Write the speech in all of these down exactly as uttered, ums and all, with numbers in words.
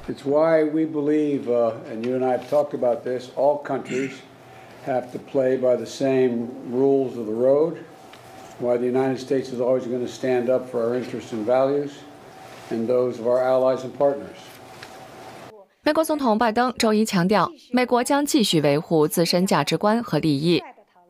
It's why we believe, uh, and you and I have talked about this, all countries have to play by the same rules of the road, why the United States is always going to stand up for our interests and values and those of our allies and partners. 美国总统拜登周一强调，美国将继续维护自身价值观和利益。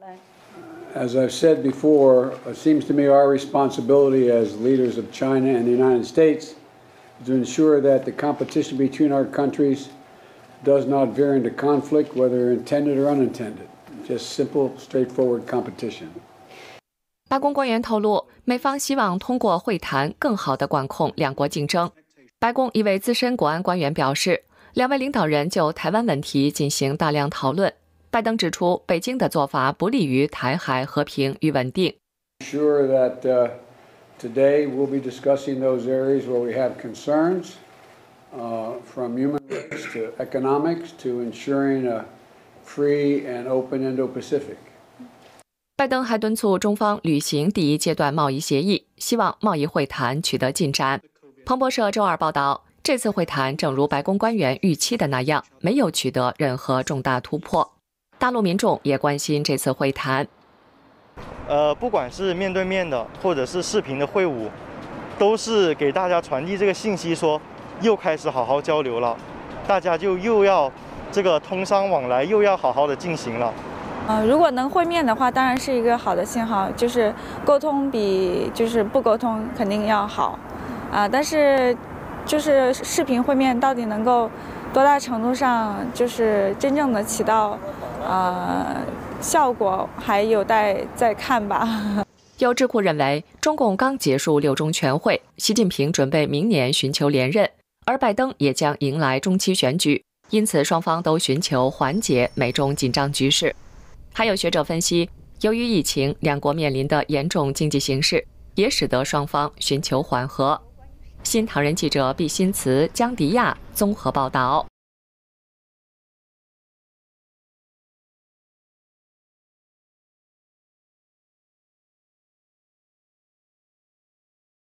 As I've said before, it seems to me our responsibility as leaders of China and the United States is to ensure that the competition between our countries does not veer into conflict, whether intended or unintended. Just simple, straightforward competition. 白宫官员透露，美方希望通过会谈更好地管控两国竞争。白宫一位资深国安官员表示，两位领导人就台湾问题进行大量讨论。拜登指出，北京的做法不利于台海和平与稳定。 Sure that uh, today we'll be discussing those areas where we have concerns, uh, from human rights to economics to ensuring a free and open Indo-Pacific. 拜登还敦促中方履行第一阶段贸易协议，希望贸易会谈取得进展。彭博社周二报道，这次会谈正如白宫官员预期的那样，没有取得任何重大突破。大陆民众也关心这次会谈。 呃，不管是面对面的，或者是视频的会晤，都是给大家传递这个信息说，又开始好好交流了，大家就又要这个通商往来又要好好的进行了。 呃，如果能会面的话，当然是一个好的信号，就是沟通比就是不沟通肯定要好，啊、呃，但是就是视频会面到底能够多大程度上就是真正的起到呃效果，还有待再看吧。 有智库认为，中共刚结束六中全会，习近平准备明年寻求连任，而拜登也将迎来中期选举，因此双方都寻求缓解美中紧张局势。还有学者分析，由于疫情，两国面临的严重经济形势，也使得双方寻求缓和。新唐人记者毕新慈、江迪亚综合报道。